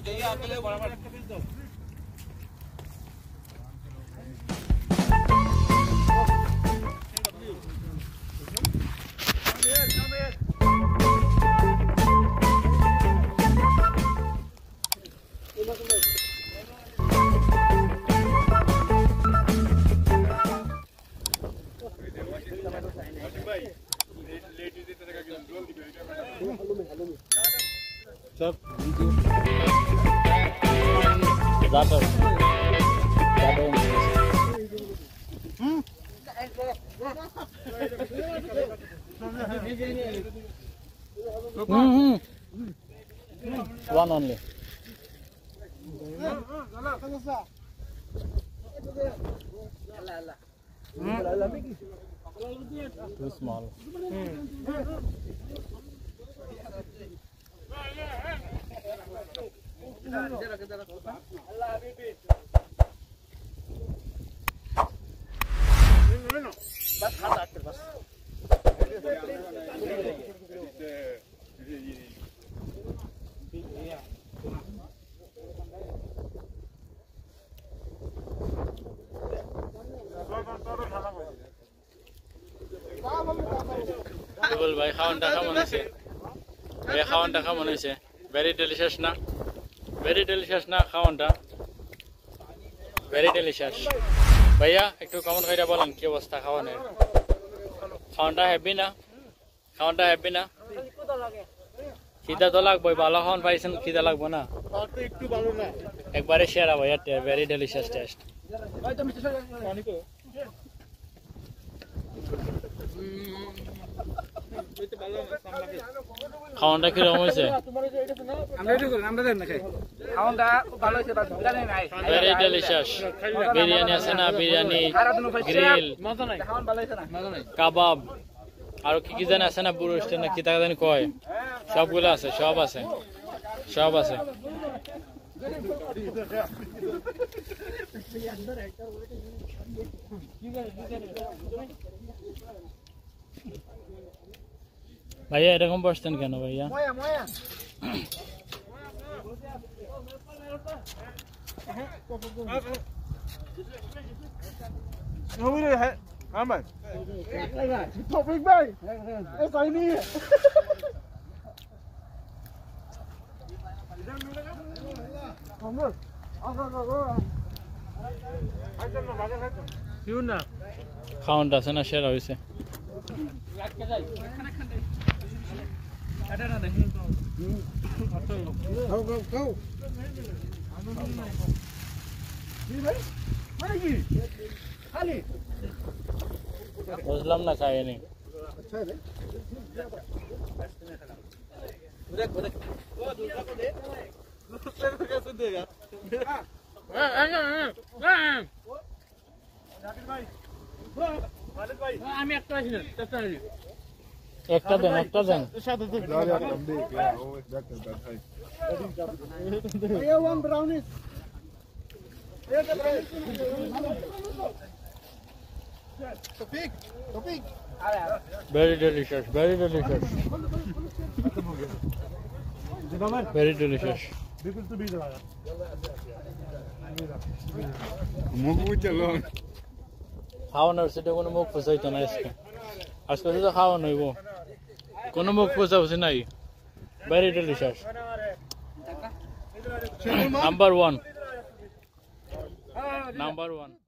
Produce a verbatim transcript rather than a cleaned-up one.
सब जाता जाता हम्म हम्म one only too small बस खाता है बस Double भाई खावन टाका मनाइছে বে খাওয়ান টাকা মনাইছে very delicious না very delicious না খাওয়ানটা very delicious ভাইয়া একটু কমেন্ট কইরা বলেন কি অবস্থা খাওয়ানের খাওয়ানটা হেভি না খাওয়ানটা হেভি না খিদা তো লাগবে ভালো খাওয়ান পাইছেন খিদা লাগবে না তো একটু ভালো না একবারে শেয়ার ভাইয়া very delicious taste ভাই তো মিস্টার পানি কো খাওয়ানটা কি রকম হইছে আমরা এটা করি আমরা দেন না খাই খাওয়ানটা ভালো হইছে বাস জানেন নাই very delicious বিরিয়ানি আছে না বিরিয়ানি গ্রিল মজা নাই খাওয়ান ভালো হইছে না মজা নাই কাবাব আর কি কি জানা আছে না বুরস্ট না কি টাকা জানি কয় সবগুলো আছে সব আছে সব আছে ভাইয়া এরকম বসতেন কেন ভাইয়া ময়া ময়া নবীরে হ্যাঁ আমার টপিক ভাই এ সাইনি আমরা আগা আগা আইছেন না বাজে খাইছেন কিউ না খাওয়ানটা আছে না শেয়ার হইছে ada ada go go go ni bhai mana ki khali বুঝলাম না খায় নি আচ্ছা রে देख देख वो दूसरा को दे दूसरे को कैसे देगा हां हां हां जाकिर भाई वालिद भाई আমি একটা আছি না চেষ্টা করি একটা দেন একটা দেন সাথে দেন ও ডাক্তার ভাই ये वन ब्राउनिश एक topic topic very delicious very delicious very delicious बिल्कुल तो भी लगा मुंह में चलो খাওয়ানোর সেটা কোনো মুখ ফুসাইতো না আজকে আজকে তো খাওয়ানো হইব কোনো মুখ ফুসা ফুসি নাই very delicious number one number one